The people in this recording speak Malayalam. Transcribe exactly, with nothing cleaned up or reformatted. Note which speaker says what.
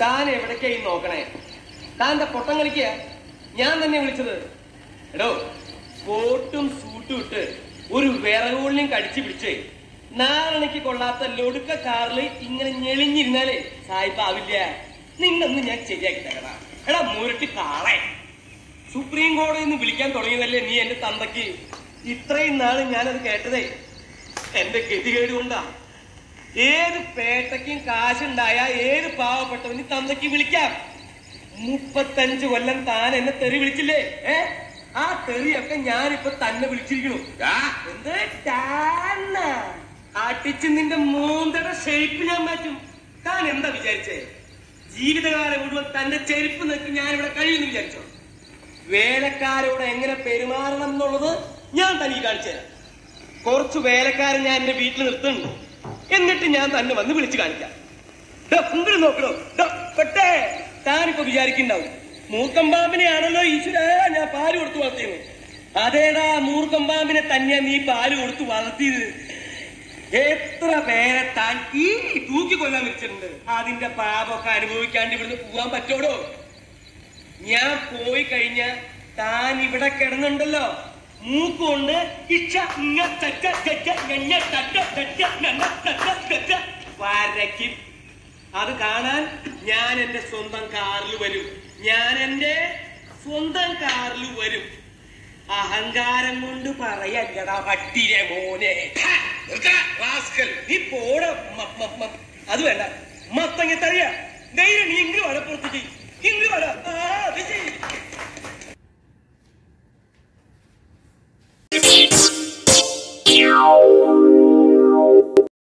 Speaker 1: താൻ എവിടേക്കായി നോക്കണേ? താന്റെ പൊട്ടം കളിക്കുക. ഞാൻ തന്നെ വിളിച്ചത്. എടോ, കോട്ടും സൂട്ടും ഇട്ട് ഒരു വിറകുള്ളിയും കടിച്ചു പിടിച്ച് നാളെനിക്ക് കൊള്ളാത്ത ലൊടുക്ക കാറില് ഇങ്ങനെ ഞെളിഞ്ഞിരുന്നാലേ സായിപ്പാവില്ല. നിന്നൊന്ന് ഞാൻ ശരിയാക്കി തരണ. എടാ മുരട്ടി കാളെ, സുപ്രീം കോടതിയിൽ നിന്ന് വിളിക്കാൻ തുടങ്ങിയതല്ലേ നീ എന്റെ തന്തയ്ക്ക്? ഇത്രയും നാള് ഞാനത് കേട്ടതേ എന്റെ ഗതികേട് കൊണ്ടാ. ഏത് പേട്ടയ്ക്കും കാശുണ്ടായ ഏത് പാവപ്പെട്ടവന് തന്തയ്ക്ക് വിളിക്കാം. മുപ്പത്തഞ്ചു കൊല്ലം താൻ എന്നെ തെറി വിളിച്ചില്ലേ? ഏ ആ തെറിയൊക്കെ ഞാനിപ്പൊ തന്നെ വിളിച്ചിരിക്കണു. എന്ത് അടിച്ച് നിന്റെ മൂന്തയുടെ ഷേപ്പ് ഞാൻ മാറ്റും. താൻ എന്താ വിചാരിച്ചേ? ജീവിതകാലം മുഴുവൻ തന്റെ ചെരുപ്പ് നോക്കി ഞാനിവിടെ കഴിയുമെന്ന് വിചാരിച്ചോ? വേലക്കാരോട് എങ്ങനെ പെരുമാറണം എന്നുള്ളത് ഞാൻ തനിക്ക് കാണിച്ചു തരാം. കുറച്ച് വേലക്കാരൻ ഞാൻ എന്റെ വീട്ടിൽ നിർത്തുന്നുണ്ട്. എന്നിട്ട് ഞാൻ തന്നെ വന്ന് വിളിച്ചു കാണിക്കാം. നോക്കണോ പെട്ടേ? താനിപ്പോ വിചാരിക്കുന്നുണ്ടാവും മൂർക്കമ്പാമ്പിനെയാണല്ലോ ഈശ്വര ഞാൻ പാല് കൊടുത്തു വളർത്തിയത്. അതേടാ, മൂർക്കമ്പാമ്പിനെ തന്നെയാ നീ പാല് കൊടുത്തു വളർത്തിയത്. എത്ര പേരെ താൻ ഈ തൂക്കി കൊല്ലാൻ വെച്ചിട്ടുണ്ട്. അതിന്റെ പാപമൊക്കെ അനുഭവിക്കാണ്ട് ഇവിടുന്ന് പോവാൻ പറ്റോടോ? ഞാൻ പോയി കഴിഞ്ഞ താൻ ഇവിടെ കിടന്നുണ്ടല്ലോ, മൂക്കൊണ്ട് വരയ്ക്കും. അത് കാണാൻ ഞാൻ എന്റെ സ്വന്തം കാറിൽ വരും. ഞാൻ എന്റെ സ്വന്തം കാറിൽ വരും. അഹങ്കാരം കൊണ്ട് പറയല്ലടാ പട്ടിരെ മോനെ. നീ പോട. അത് വേണ്ട, മത്തങ്ങ തറിയ ധൈര്യം. നീ ഇങ്ങ് വടപ്പുറത്തേക്ക് ഇങ്ങ് വട.